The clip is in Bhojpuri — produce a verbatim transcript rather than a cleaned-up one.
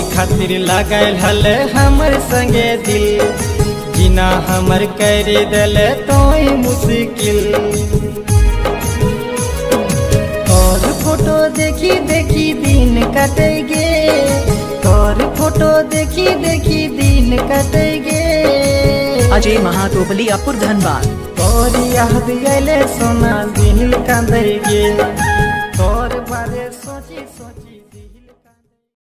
खातिर लगल हल हमर संगे दिल, जीना हमर कर दिल तो मुश्किल। और फोटो देखी देखी दिन कटेगे, और फोटो देखी देखी दिन कटेगे। अजय महातोबली अपुर धनबाद। और याद आइले सोना दिल कांदेगे, तोर बारे सोची सोची